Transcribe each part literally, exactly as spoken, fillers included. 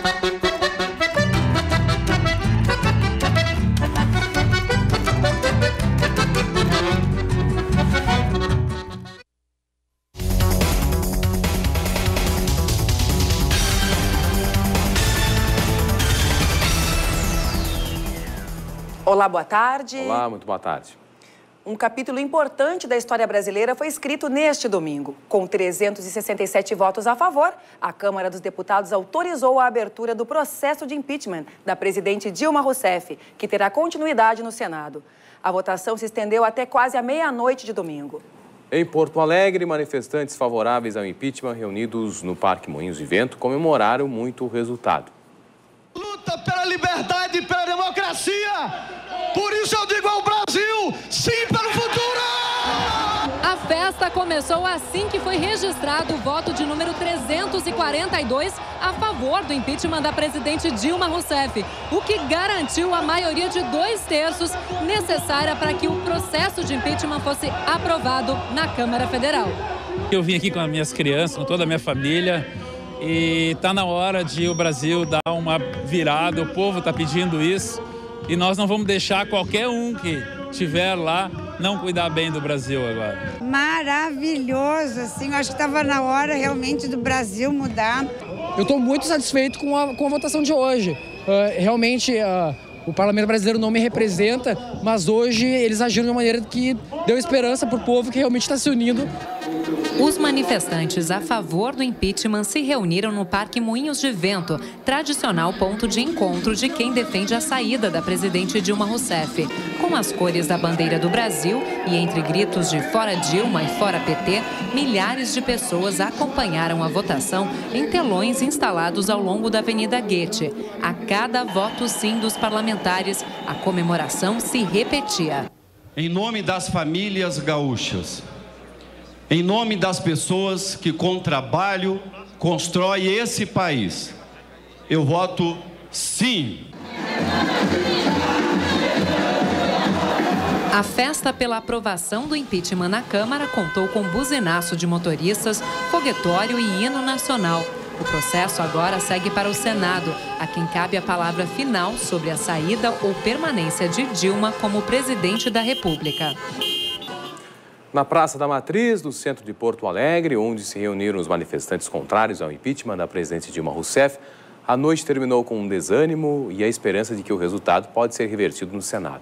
Olá, boa tarde. Olá, muito boa tarde. Um capítulo importante da história brasileira foi escrito neste domingo. Com trezentos e sessenta e sete votos a favor, a Câmara dos Deputados autorizou a abertura do processo de impeachment da presidente Dilma Rousseff, que terá continuidade no Senado. A votação se estendeu até quase a meia-noite de domingo. Em Porto Alegre, manifestantes favoráveis ao impeachment reunidos no Parque Moinhos de Vento comemoraram muito o resultado. Luta pela liberdade e pela democracia! Por isso eu digo ao Brasil, sim para o futuro! A festa começou assim que foi registrado o voto de número trezentos e quarenta e dois a favor do impeachment da presidente Dilma Rousseff, o que garantiu a maioria de dois terços necessária para que o processo de impeachment fosse aprovado na Câmara Federal. Eu vim aqui com as minhas crianças, com toda a minha família, e está na hora de o Brasil dar uma virada, o povo está pedindo isso. E nós não vamos deixar qualquer um que estiver lá não cuidar bem do Brasil agora. Maravilhoso, assim, eu acho que estava na hora realmente do Brasil mudar. Eu estou muito satisfeito com a, com a votação de hoje. Uh, realmente, uh, o Parlamento Brasileiro não me representa, mas hoje eles agiram de uma maneira que deu esperança para o povo que realmente está se unindo. Os manifestantes a favor do impeachment se reuniram no Parque Moinhos de Vento, tradicional ponto de encontro de quem defende a saída da presidente Dilma Rousseff. Com as cores da bandeira do Brasil e entre gritos de fora Dilma e fora P T, milhares de pessoas acompanharam a votação em telões instalados ao longo da Avenida Goethe. A cada voto sim dos parlamentares, a comemoração se repetia. Em nome das famílias gaúchas, em nome das pessoas que com trabalho constroem esse país, eu voto sim. A festa pela aprovação do impeachment na Câmara contou com buzinaço de motoristas, foguetório e hino nacional. O processo agora segue para o Senado, a quem cabe a palavra final sobre a saída ou permanência de Dilma como presidente da República. Na Praça da Matriz, no centro de Porto Alegre, onde se reuniram os manifestantes contrários ao impeachment da presidente Dilma Rousseff, a noite terminou com um desânimo e a esperança de que o resultado pode ser revertido no Senado.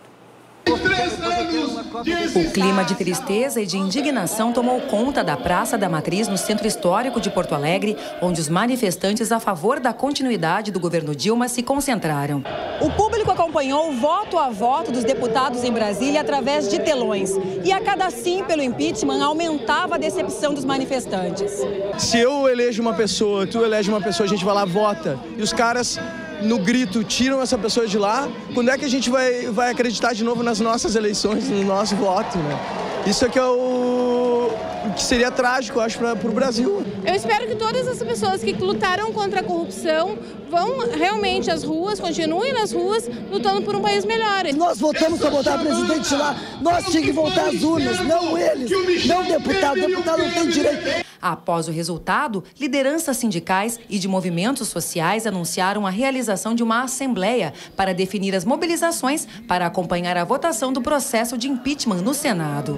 O clima de tristeza e de indignação tomou conta da Praça da Matriz, no centro histórico de Porto Alegre, onde os manifestantes a favor da continuidade do governo Dilma se concentraram. O público acompanhou voto a voto dos deputados em Brasília através de telões. E a cada sim pelo impeachment aumentava a decepção dos manifestantes. Se eu elejo uma pessoa, tu elege uma pessoa, a gente vai lá, vota. E os caras, no grito, tiram essa pessoa de lá. Quando é que a gente vai, vai acreditar de novo nas nossas eleições, no nosso voto, né? Isso é que é o, o que seria trágico, eu acho, para o Brasil. Eu espero que todas as pessoas que lutaram contra a corrupção vão realmente às ruas, continuem nas ruas, lutando por um país melhor. Nós votamos para botar o presidente lá, nós tínhamos que voltar às urnas, não eles, não deputado, deputado não tem direito. Após o resultado, lideranças sindicais e de movimentos sociais anunciaram a realização de uma assembleia para definir as mobilizações para acompanhar a votação do processo de impeachment no Senado.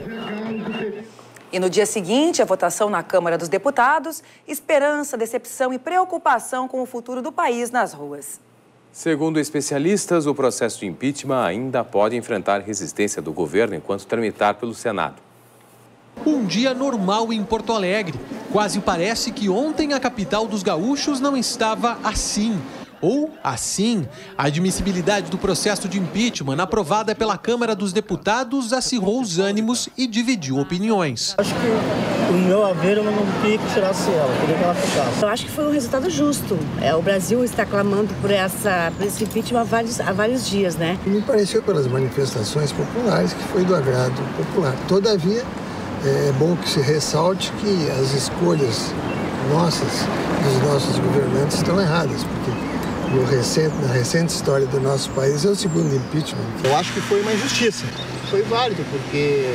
E no dia seguinte, a votação na Câmara dos Deputados, esperança, decepção e preocupação com o futuro do país nas ruas. Segundo especialistas, o processo de impeachment ainda pode enfrentar resistência do governo enquanto tramitar pelo Senado. Um dia normal em Porto Alegre. Quase parece que ontem a capital dos gaúchos não estava assim. Ou assim, a admissibilidade do processo de impeachment aprovada pela Câmara dos Deputados acirrou os ânimos e dividiu opiniões. Acho que, o meu haver, eu não queria que tirasse ela, queria que ela ficasse. Eu acho que foi um resultado justo. É, o Brasil está clamando por, essa, por esse impeachment há vários, há vários dias, né? Me pareceu pelas manifestações populares que foi do agrado popular. Todavia, é bom que se ressalte que as escolhas nossas, dos nossos governantes, estão erradas, porque no recente, na recente história do nosso país é o segundo impeachment. Eu acho que foi uma injustiça. Foi válido, porque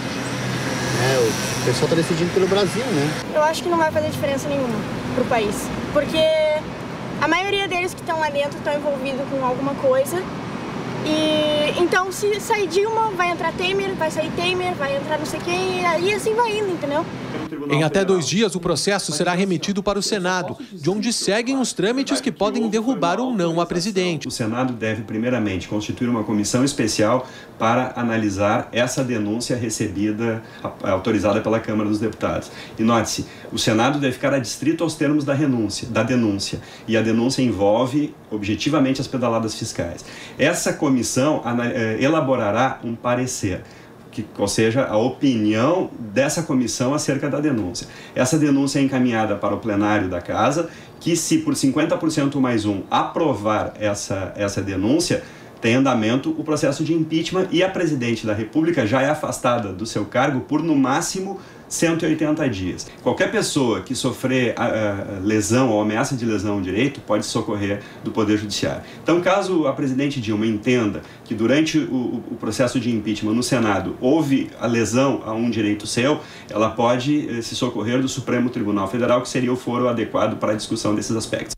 né, o pessoal está decidindo pelo Brasil, né? Eu acho que não vai fazer diferença nenhuma para o país, porque A maioria deles que estão lá dentro estão envolvidos com alguma coisa. E então, se sair Dilma, vai entrar Temer, vai sair Temer, vai entrar não sei quem, e aí assim vai indo, entendeu? Em até dois dias, o processo será remetido para o Senado, de onde seguem os trâmites que podem derrubar ou não a presidente. O Senado deve, primeiramente, constituir uma comissão especial para analisar essa denúncia recebida, autorizada pela Câmara dos Deputados. E note-se, o Senado deve ficar adstrito aos termos da renúncia, da denúncia, e a denúncia envolve objetivamente as pedaladas fiscais. Essa comissão elaborará um parecer, que, ou seja, a opinião dessa comissão acerca da denúncia. Essa denúncia é encaminhada para o plenário da Casa, que se por cinquenta por cento mais um aprovar essa, essa denúncia, tem andamento o processo de impeachment e a presidente da República já é afastada do seu cargo por, no máximo, cento e oitenta dias. Qualquer pessoa que sofrer uh, lesão ou ameaça de lesão ao direito pode socorrer do Poder Judiciário. Então, caso a presidente Dilma entenda que durante o, o processo de impeachment no Senado houve a lesão a um direito seu, ela pode uh, se socorrer do Supremo Tribunal Federal, que seria o foro adequado para a discussão desses aspectos.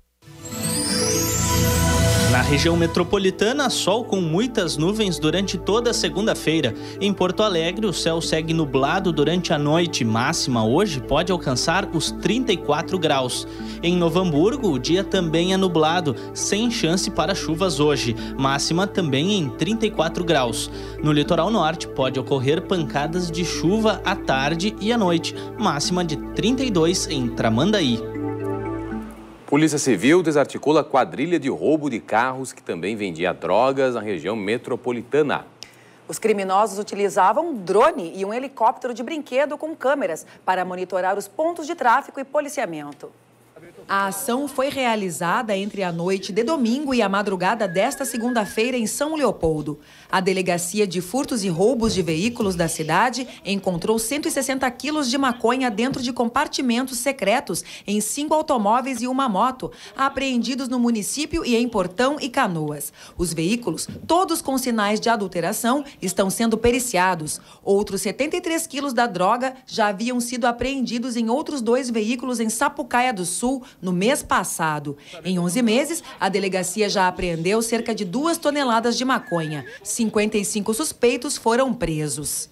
Na região metropolitana, sol com muitas nuvens durante toda a segunda-feira. Em Porto Alegre, o céu segue nublado durante a noite. Máxima hoje pode alcançar os trinta e quatro graus. Em Novo Hamburgo, o dia também é nublado, sem chance para chuvas hoje. Máxima também em trinta e quatro graus. No litoral norte, pode ocorrer pancadas de chuva à tarde e à noite. Máxima de trinta e dois em Tramandaí. Polícia Civil desarticula quadrilha de roubo de carros que também vendia drogas na região metropolitana. Os criminosos utilizavam um drone e um helicóptero de brinquedo com câmeras para monitorar os pontos de tráfico e policiamento. A ação foi realizada entre a noite de domingo e a madrugada desta segunda-feira em São Leopoldo. A Delegacia de Furtos e Roubos de Veículos da cidade encontrou cento e sessenta quilos de maconha dentro de compartimentos secretos em cinco automóveis e uma moto, apreendidos no município e em Portão e Canoas. Os veículos, todos com sinais de adulteração, estão sendo periciados. Outros setenta e três quilos da droga já haviam sido apreendidos em outros dois veículos em Sapucaia do Sul, no mês passado. Em onze meses, a delegacia já apreendeu cerca de duas toneladas de maconha. cinquenta e cinco suspeitos foram presos.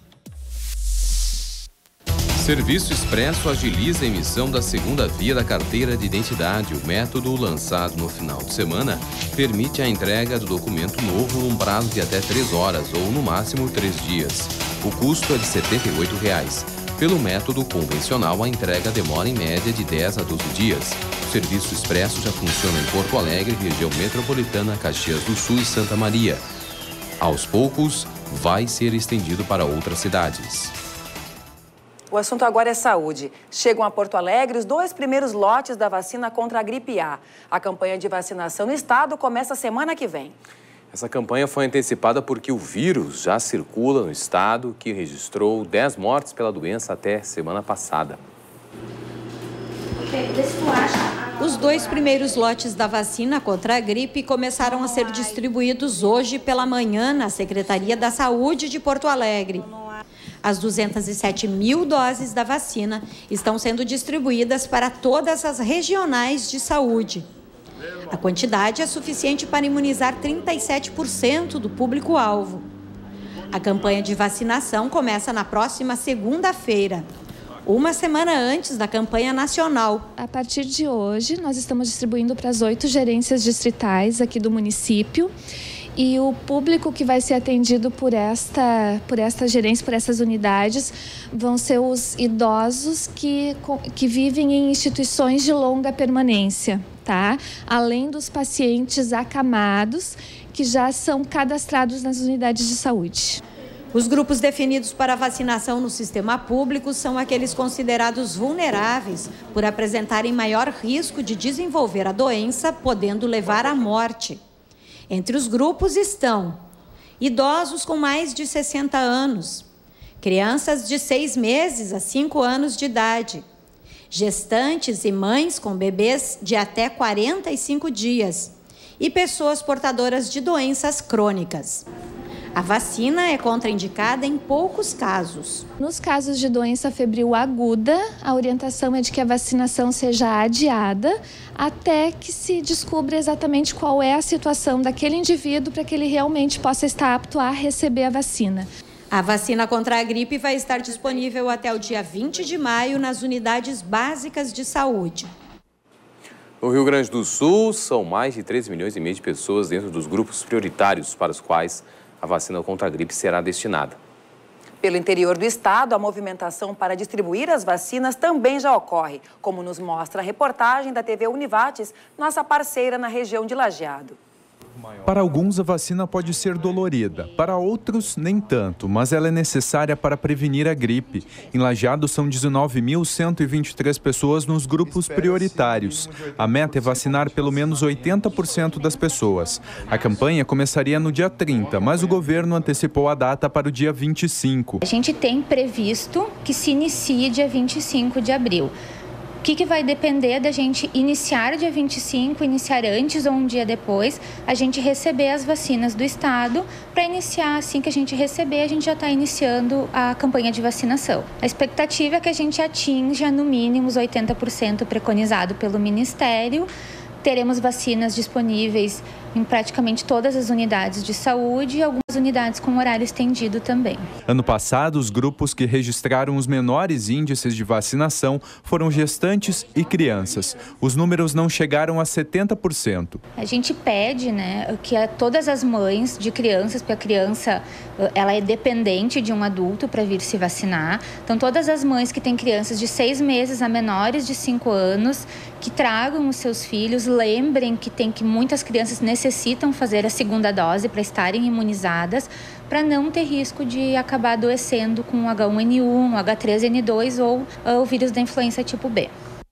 Serviço Expresso agiliza a emissão da segunda via da carteira de identidade. O método, lançado no final de semana, permite a entrega do documento novo num prazo de até três horas ou, no máximo, três dias. O custo é de setenta e oito reais. Pelo método convencional, a entrega demora em média de dez a doze dias. O Serviço Expresso já funciona em Porto Alegre, região metropolitana, Caxias do Sul e Santa Maria. Aos poucos, vai ser estendido para outras cidades. O assunto agora é saúde. Chegam a Porto Alegre os dois primeiros lotes da vacina contra a gripe A. A campanha de vacinação no estado começa semana que vem. Essa campanha foi antecipada porque o vírus já circula no estado, que registrou dez mortes pela doença até semana passada. Os dois primeiros lotes da vacina contra a gripe começaram a ser distribuídos hoje pela manhã na Secretaria da Saúde de Porto Alegre. As duzentas e sete mil doses da vacina estão sendo distribuídas para todas as regionais de saúde. A quantidade é suficiente para imunizar trinta e sete por cento do público-alvo. A campanha de vacinação começa na próxima segunda-feira, uma semana antes da campanha nacional. A partir de hoje, nós estamos distribuindo para as oito gerências distritais aqui do município. E o público que vai ser atendido por esta, por esta gerência, por essas unidades, vão ser os idosos que, que vivem em instituições de longa permanência, tá? Além dos pacientes acamados, que já são cadastrados nas unidades de saúde. Os grupos definidos para a vacinação no sistema público são aqueles considerados vulneráveis por apresentarem maior risco de desenvolver a doença, podendo levar à morte. Entre os grupos estão idosos com mais de sessenta anos, crianças de seis meses a cinco anos de idade, gestantes e mães com bebês de até quarenta e cinco dias e pessoas portadoras de doenças crônicas. A vacina é contraindicada em poucos casos. Nos casos de doença febril aguda, a orientação é de que a vacinação seja adiada até que se descubra exatamente qual é a situação daquele indivíduo para que ele realmente possa estar apto a receber a vacina. A vacina contra a gripe vai estar disponível até o dia vinte de maio nas unidades básicas de saúde. No Rio Grande do Sul, são mais de três milhões e meio de pessoas dentro dos grupos prioritários para os quais a vacina contra a gripe será destinada. Pelo interior do estado, a movimentação para distribuir as vacinas também já ocorre, como nos mostra a reportagem da T V Univates, nossa parceira na região de Lajeado. Para alguns, a vacina pode ser dolorida, para outros, nem tanto, mas ela é necessária para prevenir a gripe. Em Lajeado, são dezenove mil cento e vinte e três pessoas nos grupos prioritários. A meta é vacinar pelo menos oitenta por cento das pessoas. A campanha começaria no dia trinta, mas o governo antecipou a data para o dia vinte e cinco. A gente tem previsto que se inicie dia vinte e cinco de abril. O que, que vai depender da gente iniciar dia vinte e cinco, iniciar antes ou um dia depois, a gente receber as vacinas do estado. Para iniciar, assim que a gente receber, a gente já está iniciando a campanha de vacinação. A expectativa é que a gente atinja no mínimo os oitenta por cento preconizado pelo Ministério. Teremos vacinas disponíveis em praticamente todas as unidades de saúde e algumas unidades com horário estendido também. Ano passado, os grupos que registraram os menores índices de vacinação foram gestantes e crianças. Os números não chegaram a setenta por cento. A gente pede, né, que a, todas as mães de crianças, porque a criança ela é dependente de um adulto para vir se vacinar. Então, todas as mães que têm crianças de seis meses a menores de cinco anos, que tragam os seus filhos, lembrem que tem que muitas crianças necessitam fazer a segunda dose para estarem imunizadas, para não ter risco de acabar adoecendo com H um N um, H três N dois ou uh, o vírus da influenza tipo B.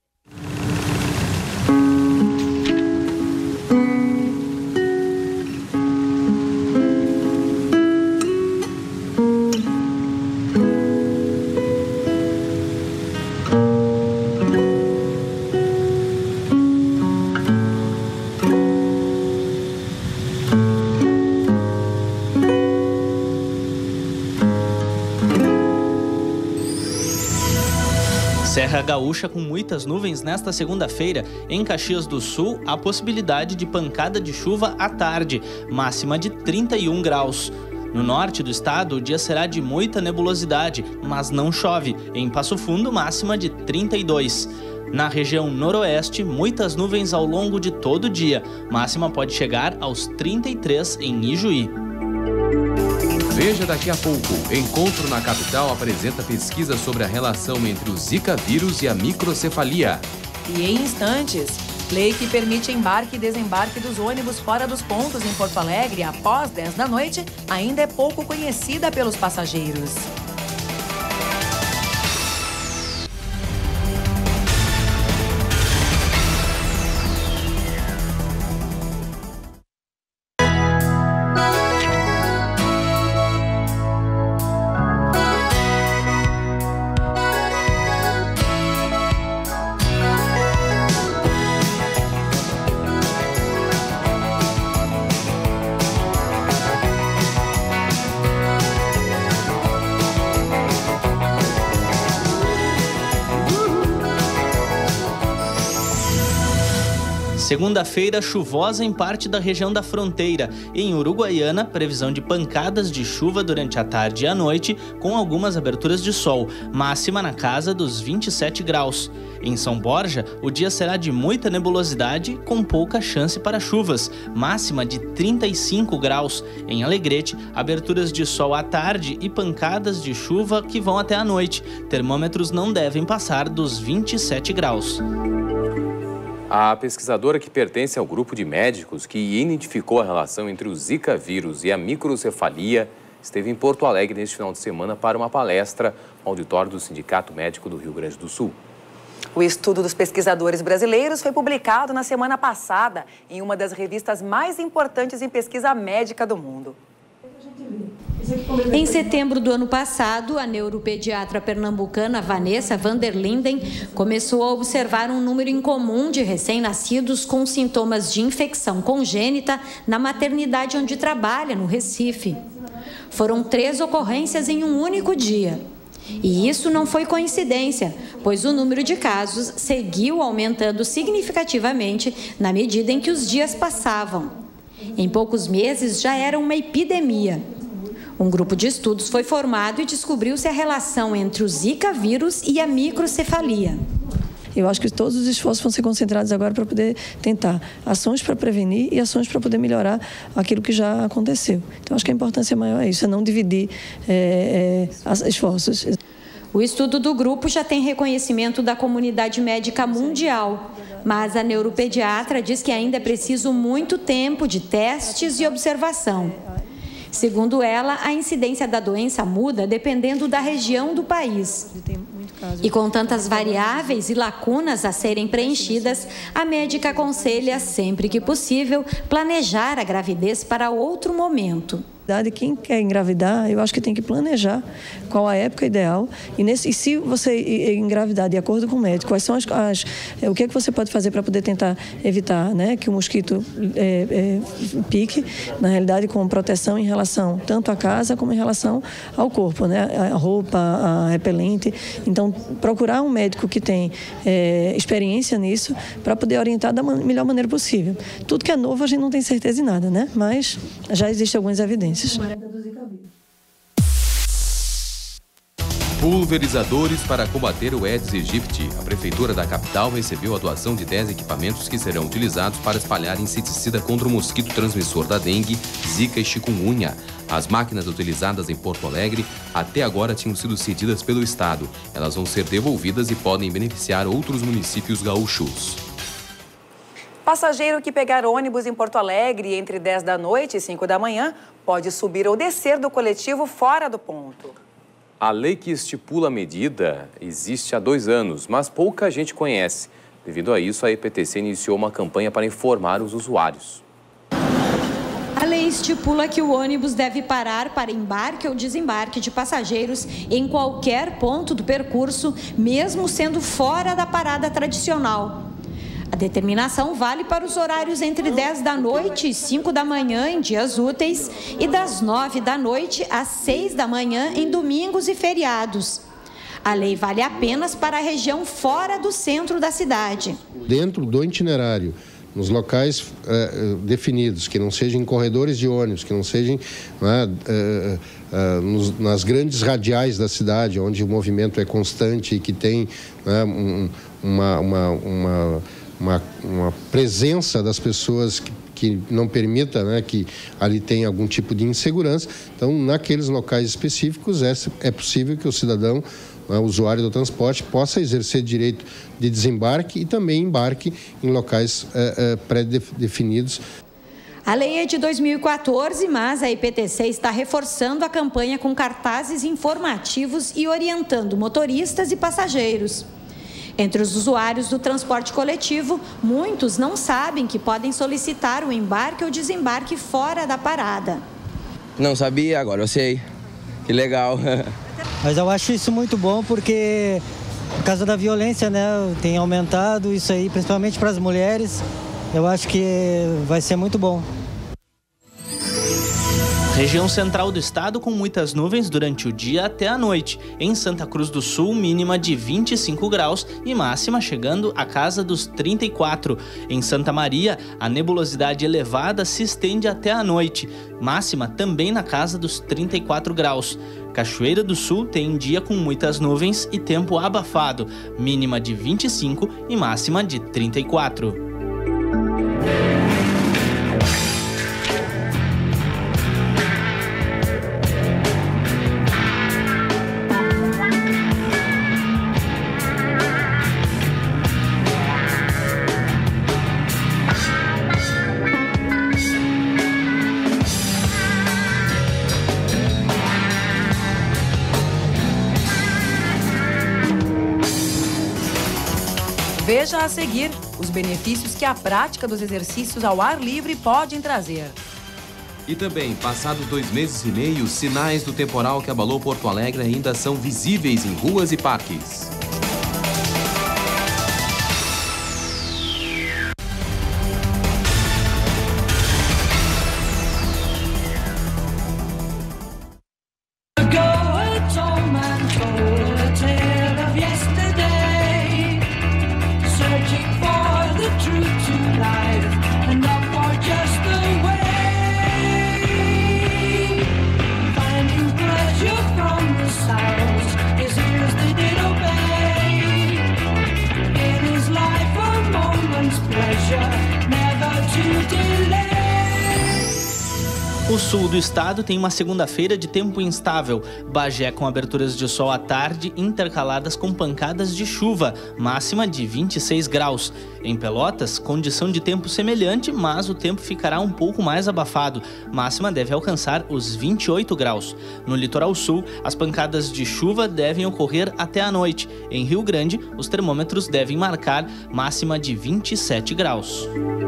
Serra Gaúcha com muitas nuvens nesta segunda-feira. Em Caxias do Sul, a possibilidade de pancada de chuva à tarde, máxima de trinta e um graus. No norte do estado, o dia será de muita nebulosidade, mas não chove. Em Passo Fundo, máxima de trinta e dois. Na região noroeste, muitas nuvens ao longo de todo o dia. Máxima pode chegar aos trinta e três em Ijuí. Veja daqui a pouco. Encontro na Capital apresenta pesquisa sobre a relação entre o Zika vírus e a microcefalia. E em instantes, lei que permite embarque e desembarque dos ônibus fora dos pontos em Porto Alegre após dez da noite ainda é pouco conhecida pelos passageiros. Segunda-feira chuvosa em parte da região da fronteira. Em Uruguaiana, previsão de pancadas de chuva durante a tarde e a noite, com algumas aberturas de sol, máxima na casa dos vinte e sete graus. Em São Borja, o dia será de muita nebulosidade, com pouca chance para chuvas, máxima de trinta e cinco graus. Em Alegrete, aberturas de sol à tarde e pancadas de chuva que vão até a noite. Termômetros não devem passar dos vinte e sete graus. A pesquisadora que pertence ao grupo de médicos que identificou a relação entre o Zika vírus e a microcefalia esteve em Porto Alegre neste final de semana para uma palestra no auditório do Sindicato Médico do Rio Grande do Sul. O estudo dos pesquisadores brasileiros foi publicado na semana passada em uma das revistas mais importantes em pesquisa médica do mundo. Em setembro do ano passado, a neuropediatra pernambucana Vanessa Vanderlinden começou a observar um número incomum de recém-nascidos com sintomas de infecção congênita na maternidade onde trabalha, no Recife. foram três ocorrências em um único dia. E isso não foi coincidência, pois o número de casos seguiu aumentando significativamente na medida em que os dias passavam. Em poucos meses já era uma epidemia. Um grupo de estudos foi formado e descobriu-se a relação entre o Zika vírus e a microcefalia. Eu acho que todos os esforços vão ser concentrados agora para poder tentar ações para prevenir e ações para poder melhorar aquilo que já aconteceu. Então, acho que a importância maior é isso, é não dividir é, é, esforços. O estudo do grupo já tem reconhecimento da comunidade médica mundial, mas a neuropediatra diz que ainda é preciso muito tempo de testes e observação. Segundo ela, a incidência da doença muda dependendo da região do país. E com tantas variáveis e lacunas a serem preenchidas, a médica aconselha, sempre que possível, planejar a gravidez para outro momento. Quem quer engravidar, eu acho que tem que planejar qual a época ideal. E, nesse, e se você engravidar de acordo com o médico, quais são as, as o que é que você pode fazer para poder tentar evitar, né, que o mosquito é, é, pique, na realidade, com proteção em relação tanto à casa como em relação ao corpo, né, a roupa, a repelente. Então, procurar um médico que tem é, experiência nisso para poder orientar da man- melhor maneira possível. Tudo que é novo a gente não tem certeza de nada, né? Mas já existem algumas evidências. Pulverizadores para combater o Aedes aegypti. A prefeitura da capital recebeu a doação de dez equipamentos que serão utilizados para espalhar inseticida contra o mosquito transmissor da dengue, zika e chikungunya. As máquinas utilizadas em Porto Alegre até agora tinham sido cedidas pelo Estado. Elas vão ser devolvidas e podem beneficiar outros municípios gaúchos. Passageiro que pegar ônibus em Porto Alegre entre dez da noite e cinco da manhã pode subir ou descer do coletivo fora do ponto. A lei que estipula a medida existe há dois anos, mas pouca gente conhece. Devido a isso, a E P T C iniciou uma campanha para informar os usuários. A lei estipula que o ônibus deve parar para embarque ou desembarque de passageiros em qualquer ponto do percurso, mesmo sendo fora da parada tradicional. A determinação vale para os horários entre dez da noite e cinco da manhã em dias úteis e das nove da noite às seis da manhã em domingos e feriados. A lei vale apenas para a região fora do centro da cidade. Dentro do itinerário, nos locais eh, definidos, que não sejam em corredores de ônibus, que não sejam né, eh, eh, nos, nas grandes radiais da cidade, onde o movimento é constante e que tem né, um, uma... uma, uma Uma, uma presença das pessoas que, que não permita né, que ali tenha algum tipo de insegurança. Então, naqueles locais específicos, é, é possível que o cidadão, né, o usuário do transporte, possa exercer direito de desembarque e também embarque em locais é, é, pré-definidos. A lei é de dois mil e quatorze, mas a I P T C está reforçando a campanha com cartazes informativos e orientando motoristas e passageiros. Entre os usuários do transporte coletivo, muitos não sabem que podem solicitar o embarque ou desembarque fora da parada. Não sabia, agora eu sei. Que legal. Mas eu acho isso muito bom porque, por causa da violência, né, tem aumentado isso aí, principalmente para as mulheres. Eu acho que vai ser muito bom. Região central do estado com muitas nuvens durante o dia até a noite. Em Santa Cruz do Sul, mínima de vinte e cinco graus e máxima chegando à casa dos trinta e quatro. Em Santa Maria, a nebulosidade elevada se estende até a noite. Máxima também na casa dos trinta e quatro graus. Cachoeira do Sul tem dia com muitas nuvens e tempo abafado. Mínima de vinte e cinco e máxima de trinta e quatro. Veja a seguir os benefícios que a prática dos exercícios ao ar livre podem trazer. E também, passados dois meses e meio, sinais do temporal que abalou Porto Alegre ainda são visíveis em ruas e parques. O sul do estado tem uma segunda-feira de tempo instável. Bagé com aberturas de sol à tarde, intercaladas com pancadas de chuva, máxima de vinte e seis graus. Em Pelotas, condição de tempo semelhante, mas o tempo ficará um pouco mais abafado. Máxima deve alcançar os vinte e oito graus. No litoral sul, as pancadas de chuva devem ocorrer até a noite. Em Rio Grande, os termômetros devem marcar máxima de vinte e sete graus.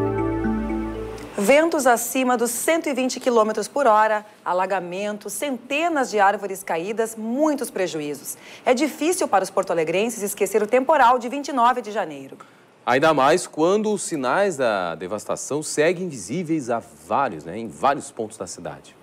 Ventos acima dos cento e vinte quilômetros por hora, alagamento, centenas de árvores caídas, muitos prejuízos. É difícil para os porto-alegrenses esquecer o temporal de vinte e nove de janeiro. Ainda mais quando os sinais da devastação seguem visíveis a vários, né, em vários pontos da cidade.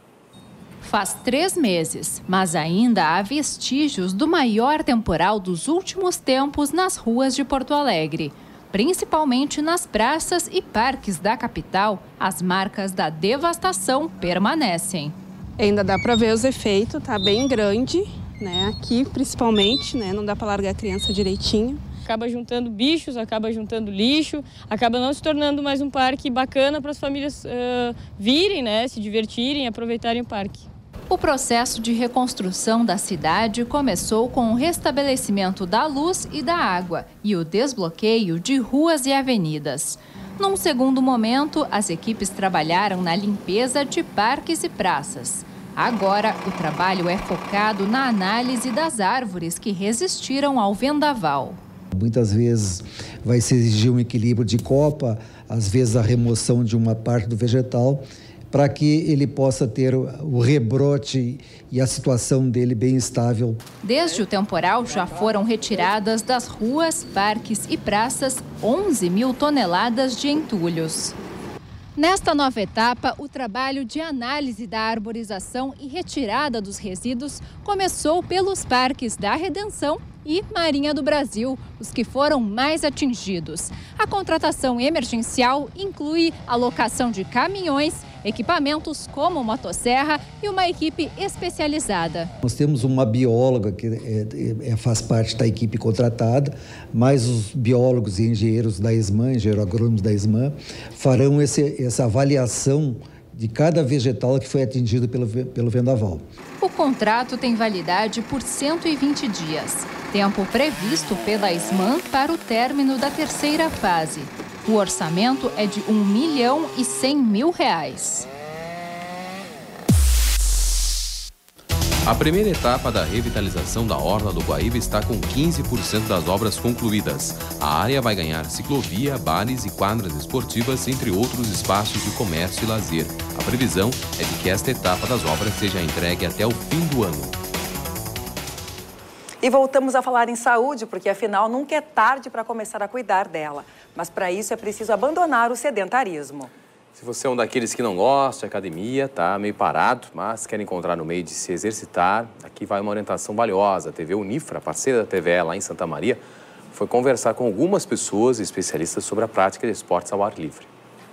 Faz três meses, mas ainda há vestígios do maior temporal dos últimos tempos nas ruas de Porto Alegre. Principalmente nas praças e parques da capital, as marcas da devastação permanecem. Ainda dá para ver os efeitos, tá bem grande, né? Aqui principalmente, né? Não dá para largar a criança direitinho. Acaba juntando bichos, acaba juntando lixo, acaba não se tornando mais um parque bacana para as famílias uh, virem, né? Se divertirem, aproveitarem o parque. O processo de reconstrução da cidade começou com o restabelecimento da luz e da água e o desbloqueio de ruas e avenidas. Num segundo momento, as equipes trabalharam na limpeza de parques e praças. Agora, o trabalho é focado na análise das árvores que resistiram ao vendaval. Muitas vezes vai se exigir um equilíbrio de copa, às vezes a remoção de uma parte do vegetal, para que ele possa ter o rebrote e a situação dele bem estável. Desde o temporal, já foram retiradas das ruas, parques e praças onze mil toneladas de entulhos. Nesta nova etapa, o trabalho de análise da arborização e retirada dos resíduos começou pelos parques da Redenção e Marinha do Brasil, os que foram mais atingidos. A contratação emergencial inclui a locação de caminhões, equipamentos como motosserra e uma equipe especializada. Nós temos uma bióloga que é, é, faz parte da equipe contratada, mas os biólogos e engenheiros da ESMAN, engenheiros agrônomos da ESMAN, farão esse, essa avaliação de cada vegetal que foi atingido pelo, pelo vendaval. O contrato tem validade por cento e vinte dias, tempo previsto pela ESMAN para o término da terceira fase. O orçamento é de um milhão e cem mil reais. A primeira etapa da revitalização da Orla do Guaíba está com quinze por cento das obras concluídas. A área vai ganhar ciclovia, bares e quadras esportivas, entre outros espaços de comércio e lazer. A previsão é de que esta etapa das obras seja entregue até o fim do ano. E voltamos a falar em saúde, porque afinal nunca é tarde para começar a cuidar dela. Mas para isso é preciso abandonar o sedentarismo. Se você é um daqueles que não gosta de academia, tá meio parado, mas quer encontrar no meio de se exercitar, aqui vai uma orientação valiosa. A T V Unifra, parceira da T V E lá em Santa Maria, foi conversar com algumas pessoas e especialistas sobre a prática de esportes ao ar livre.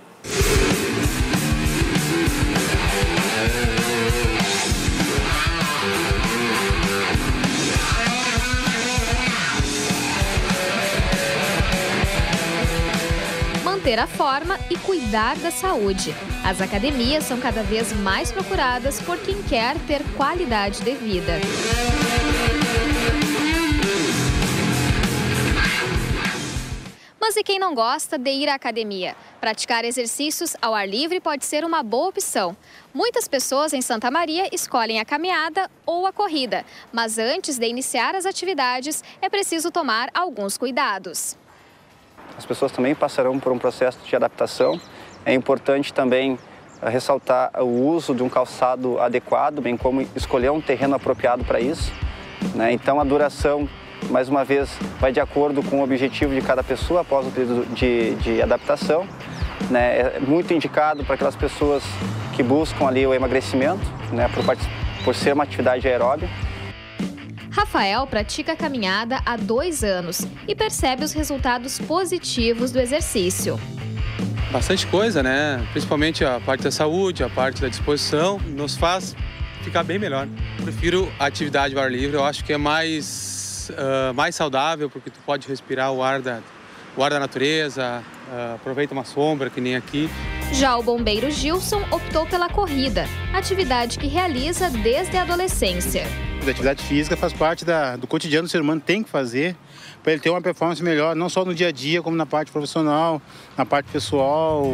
Manter a forma e cuidar da saúde. As academias são cada vez mais procuradas por quem quer ter qualidade de vida. Mas e quem não gosta de ir à academia? Praticar exercícios ao ar livre pode ser uma boa opção. Muitas pessoas em Santa Maria escolhem a caminhada ou a corrida, mas antes de iniciar as atividades é preciso tomar alguns cuidados. As pessoas também passarão por um processo de adaptação. É importante também ressaltar o uso de um calçado adequado, bem como escolher um terreno apropriado para isso, né? Então a duração, mais uma vez, vai de acordo com o objetivo de cada pessoa após o período de, de adaptação, né? É muito indicado para aquelas pessoas que buscam ali o emagrecimento, né? por, por ser uma atividade aeróbica. Rafael pratica a caminhada há dois anos e percebe os resultados positivos do exercício. Bastante coisa, né? Principalmente a parte da saúde, a parte da disposição, nos faz ficar bem melhor. Prefiro a atividade ao ar livre, eu acho que é mais, uh, mais saudável, porque tu pode respirar o ar da, o ar da natureza, uh, aproveita uma sombra, que nem aqui. Já o bombeiro Gilson optou pela corrida, atividade que realiza desde a adolescência. A atividade física faz parte da, do cotidiano do ser humano, tem que fazer para ele ter uma performance melhor, não só no dia a dia, como na parte profissional, na parte pessoal.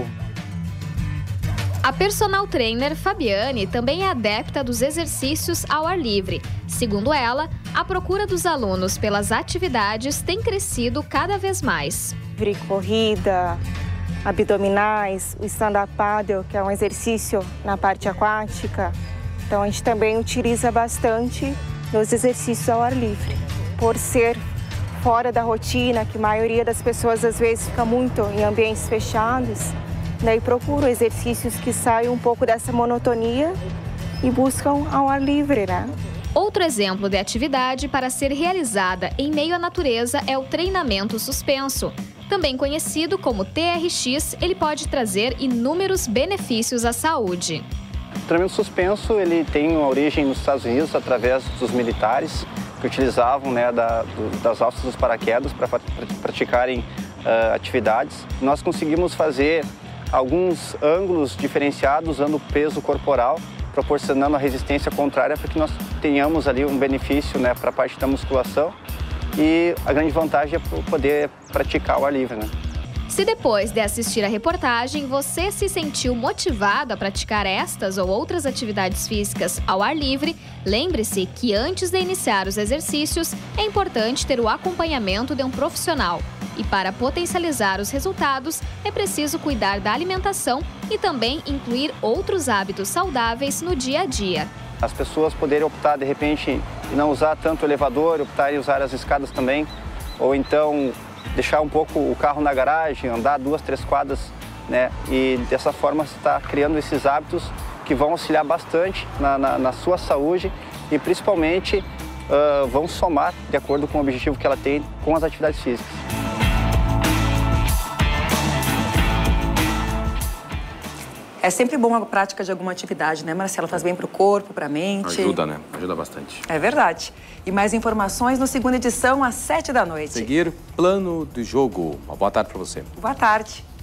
A personal trainer Fabiane também é adepta dos exercícios ao ar livre. Segundo ela, a procura dos alunos pelas atividades tem crescido cada vez mais. Corrida, abdominais, o stand-up paddle, que é um exercício na parte aquática. Então a gente também utiliza bastante nos exercícios ao ar livre. Por ser fora da rotina, que a maioria das pessoas às vezes fica muito em ambientes fechados, daí procuro exercícios que saiam um pouco dessa monotonia e buscam ao ar livre, né? Outro exemplo de atividade para ser realizada em meio à natureza é o treinamento suspenso. Também conhecido como T R X, ele pode trazer inúmeros benefícios à saúde. O treinamento suspenso ele tem uma origem nos Estados Unidos através dos militares que utilizavam, né, da, do, das alças dos paraquedas para praticarem uh, atividades. Nós conseguimos fazer alguns ângulos diferenciados usando o peso corporal, proporcionando a resistência contrária para que nós tenhamos ali um benefício, né, para a parte da musculação. E a grande vantagem é poder praticar o ar livre, né? Se depois de assistir a reportagem você se sentiu motivado a praticar estas ou outras atividades físicas ao ar livre, lembre-se que antes de iniciar os exercícios é importante ter o acompanhamento de um profissional. E para potencializar os resultados, é preciso cuidar da alimentação e também incluir outros hábitos saudáveis no dia a dia. As pessoas poderem optar, de repente, em não usar tanto o elevador, optar em usar as escadas também, ou então deixar um pouco o carro na garagem, andar duas, três quadras, né? E dessa forma você está criando esses hábitos que vão auxiliar bastante na, na, na sua saúde e principalmente uh, vão somar de acordo com o objetivo que ela tem com as atividades físicas. É sempre bom a prática de alguma atividade, né, Marcelo? Faz bem para o corpo, para a mente. Ajuda, né? Ajuda bastante. É verdade. E mais informações no segunda edição, às sete da noite. Seguir plano de jogo. Uma boa tarde para você. Boa tarde.